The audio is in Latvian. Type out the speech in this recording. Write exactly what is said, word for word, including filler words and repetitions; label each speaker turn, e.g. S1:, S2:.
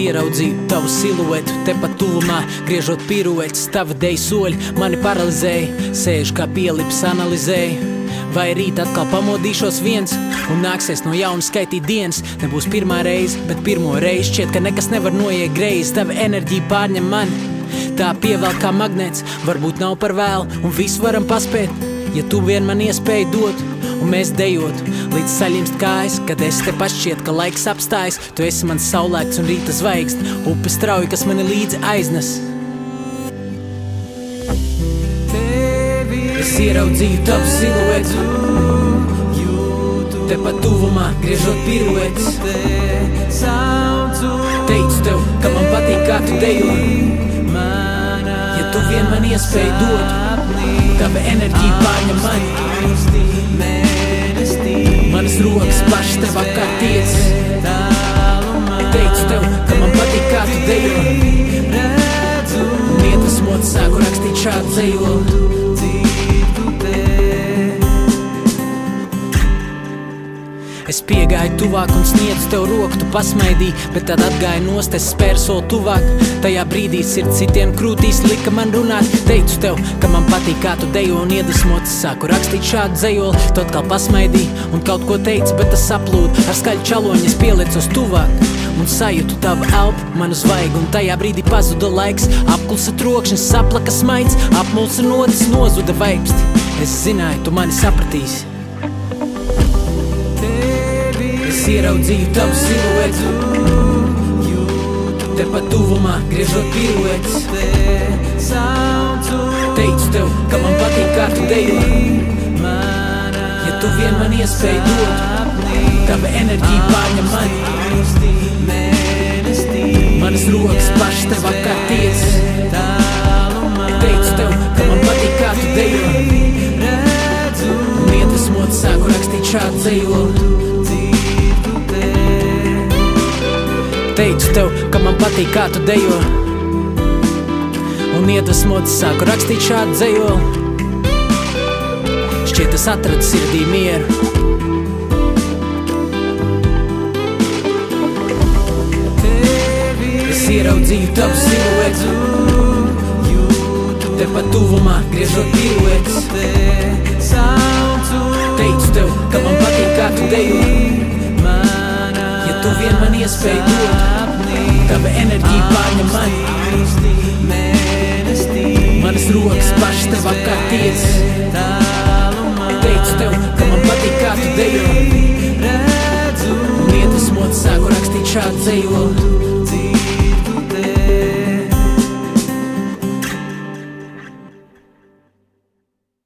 S1: ieraudzīju tavu siluetu, tepat tuvumā, griežot piruetes, tavi deju soļi mani paralizēja, sēžu kā pielips, analizēju. Vai rīt atkal pamodīšos viens un nāksies no jauna skaitīt dienas? Nebūs pirmā reize, bet pirmo reizi šķiet, ka nekas nevar noiet greizi. Tava enerģija pārņem mani, tā pievelk kā magnēts. Varbūt nav par vēlu un visu varam paspēt, ja tu vien man iespēju dot un mēs dejotu, līdz saļimst kājas. Kad es te pašķiet, ka laiks apstājas, tu esi mans saulēkts un rīta zvaigzne, upe strauji, kas mani līdzi aiznes. Es ieraudzīju tavu siluetu, tepat tuvumā, griežot piruetes. Teicu tev, ka man patīk, kā tu dejo, ja tu vien man iespēju dot. Tava enerģija pārņem mani, manas rokas pašas tev apkārt tiec. Teicu tev, ka man patīk, kā tu dejo, un iedvesmot sāku rakstīt šādu dzejoli. Es piegāju tuvāk un sniedzu tev roku, tu pasmaidīji, bet tad atgāju nost, es spēru soli tuvāk. Tajā brīdī sirds citiem krūtīs lika man runāt. Teicu tev, ka man patīk, kā tu dejo, un iedvesmots sāku rakstīt šādu dzejoli. Tu atkal pasmaidīji un kaut ko teici, bet tas saplūda. Ar skaļu čaloņu es pielicos tuvāk un sajūtu tavu elpu, manu zvaigu, un tajā brīdī pazuda laiks. Apklusa trokšņas, saplaka smaids, apmulsa notis, nozuda vaipsti. Es zināju, tu mani sapratīsi. Es ieraudzīju tavu siluetu, tepat tuvumā, griežot piruetes. Teicu tev, ka man patīk, kā tu dejo, ja tu vien man iespēju dot. Tava enerģija pārņem mani, manas rokas pašas tev apkārt tiec. Teicu tev, ka man patīk, kā tu dejo, un iedvesmot sāku rakstīt šādu dzejoli. Teicu tev, ka man patīk, kā tu dejo, un iedvesmots sāku rakstīt šādu dzejoli. Šķiet, es atradu sirdī mieru. Es ieraudzīju tavu siluetu, tepat tuvumā, griežot piruetes. Teicu tev, ka man patīk, kā tu dejo, ja tu vien man iespēju dot. Tava enerģija pārņem mani, manas rokas pašas tev apkārt tiec. Teicu tev, ka man patīk, kā tu dejo, un iedvesmot sāku rakstīt šādu dzejoli.